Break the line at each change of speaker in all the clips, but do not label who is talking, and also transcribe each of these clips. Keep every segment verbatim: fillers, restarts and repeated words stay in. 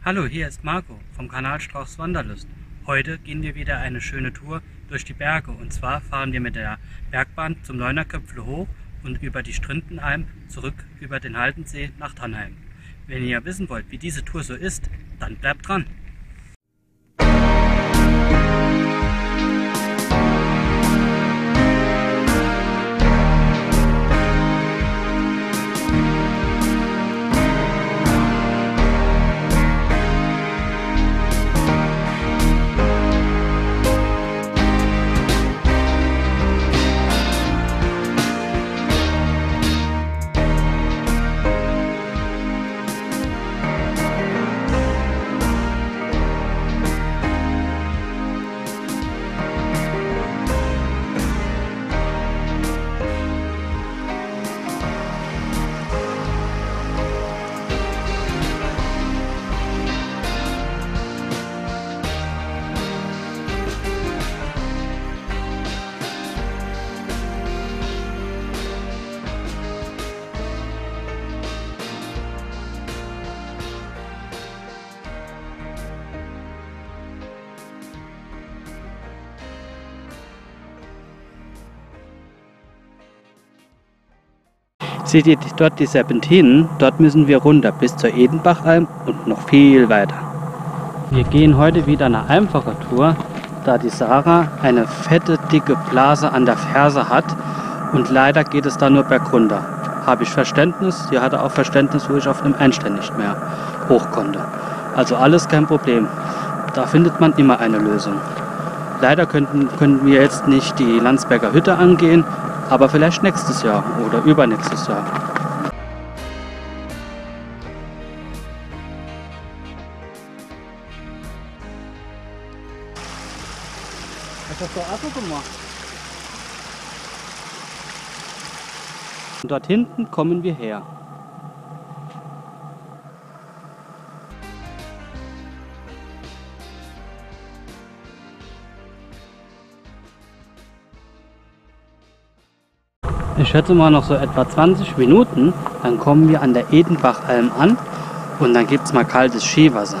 Hallo, hier ist Marco vom Kanal Strauchs Wanderlust. Heute gehen wir wieder eine schöne Tour durch die Berge, und zwar fahren wir mit der Bergbahn zum Neunerköpfle hoch und über die Stründenalm zurück über den Haldensee nach Tannheim. Wenn ihr wissen wollt, wie diese Tour so ist, dann bleibt dran! Seht ihr dort die Serpentinen? Dort müssen wir runter bis zur Edenbachalm und noch viel weiter. Wir gehen heute wieder eine einfache Tour, da die Sarah eine fette, dicke Blase an der Ferse hat und leider geht es da nur bergunter. Habe ich Verständnis, sie hatte auch Verständnis, wo ich auf dem Einstein nicht mehr hoch konnte. Also alles kein Problem, da findet man immer eine Lösung. Leider könnten, könnten wir jetzt nicht die Landsberger Hütte angehen, aber vielleicht nächstes Jahr oder übernächstes Jahr. Was hast du auch gemacht? Und dort hinten kommen wir her. Ich schätze mal noch so etwa zwanzig Minuten, dann kommen wir an der Edenbachalm an und dann gibt es mal kaltes Skiwasser.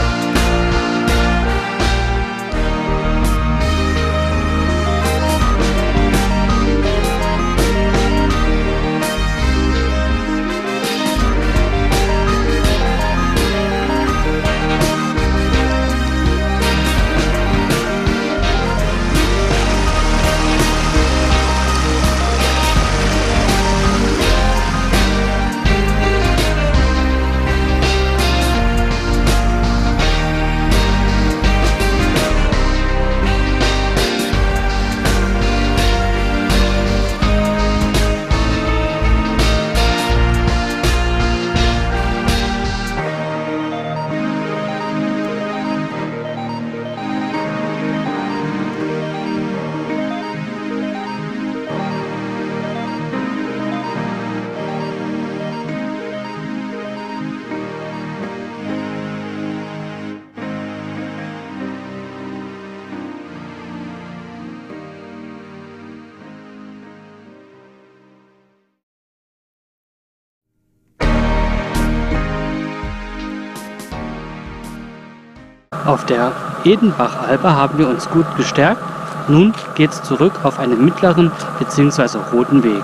Auf der Edenbachalpe haben wir uns gut gestärkt. Nun geht es zurück auf einen mittleren bzw. roten Weg.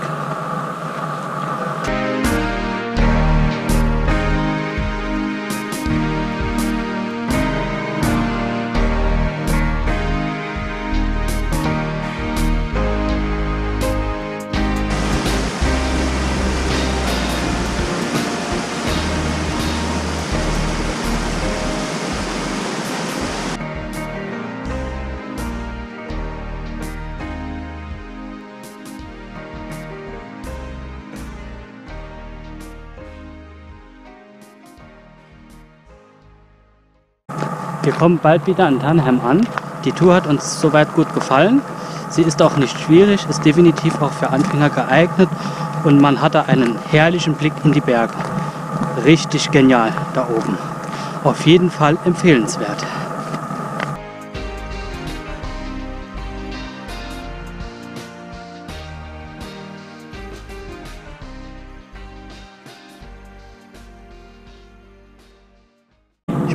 Wir kommen bald wieder in Tannheim an. Die Tour hat uns soweit gut gefallen. Sie ist auch nicht schwierig, ist definitiv auch für Anfänger geeignet und man hatte einen herrlichen Blick in die Berge. Richtig genial da oben. Auf jeden Fall empfehlenswert.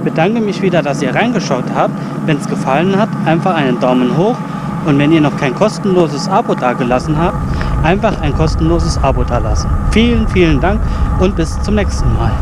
Ich bedanke mich wieder, dass ihr reingeschaut habt. Wenn es gefallen hat, einfach einen Daumen hoch. Und wenn ihr noch kein kostenloses Abo dagelassen habt, einfach ein kostenloses Abo dalassen. Vielen, vielen Dank und bis zum nächsten Mal.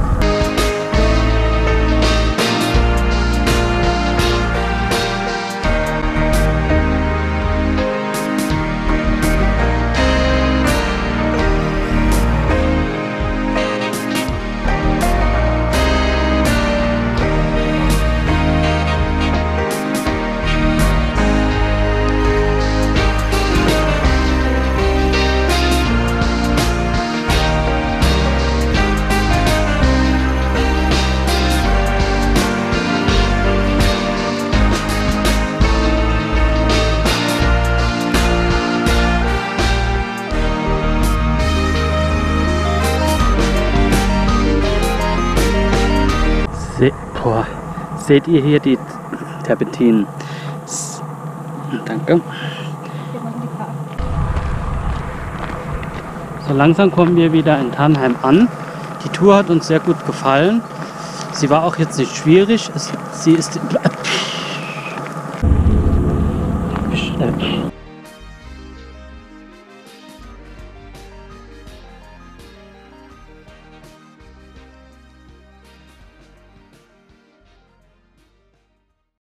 Se Boah. Seht ihr hier die Terpentinen? S Danke. So langsam kommen wir wieder in Tannheim an. Die Tour hat uns sehr gut gefallen. Sie war auch jetzt nicht schwierig. Es, sie ist